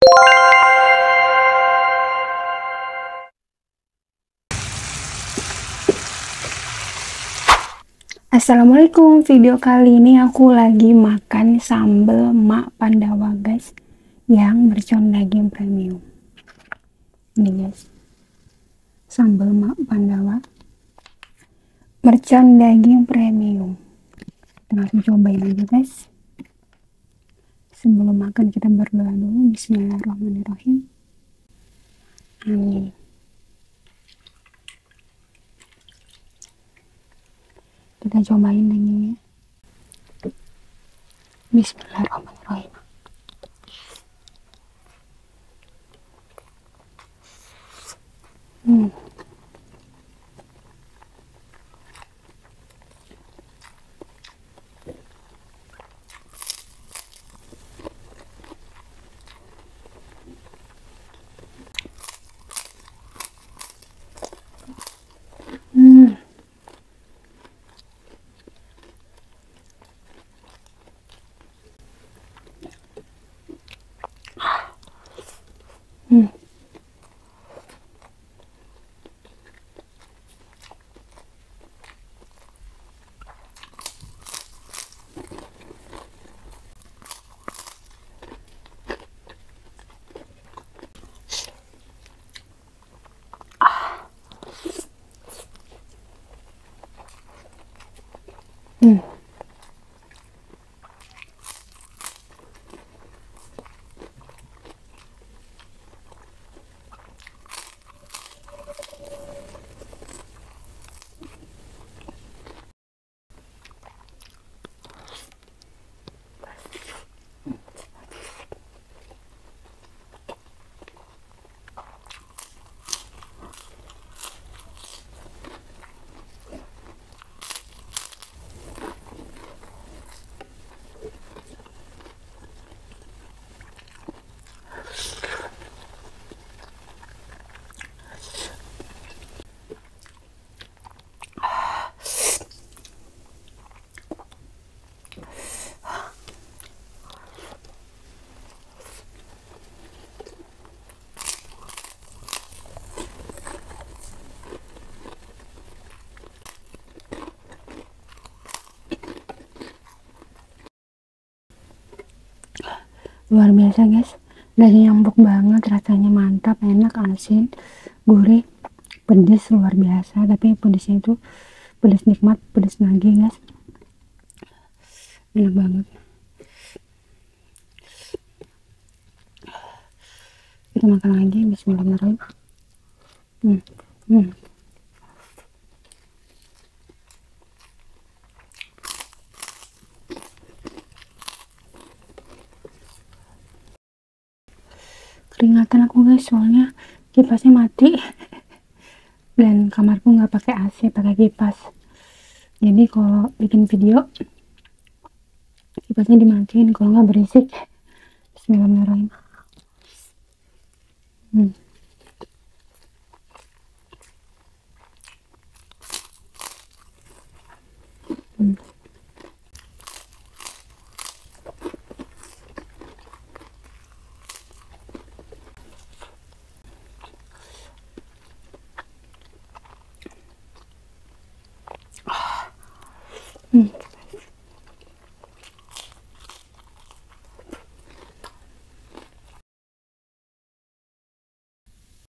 Assalamualaikum, video kali ini aku lagi makan sambal mak Pandawa guys, yang mercon daging premium. Ini guys, sambal mak Pandawa mercon daging premium. Kita langsung cobain aja guys. Sebelum makan kita berdoa dulu. Bismillahirrahmanirrahim. Amin. Kita cobain dagingnya. Bismillahirrahmanirrahim. Luar biasa guys, daging empuk banget, rasanya mantap, enak, asin, gurih, pedes luar biasa. Tapi pedesnya itu pedes nikmat, pedes nagih guys, enak banget. Kita makan lagi. Bismillahirrahmanirrahim. Keringatan aku guys, soalnya kipasnya mati dan kamarku nggak pakai AC, pakai kipas. Jadi kalau bikin video kipasnya dimatiin, kalau nggak berisik. Bismillahirrahmanirrahim.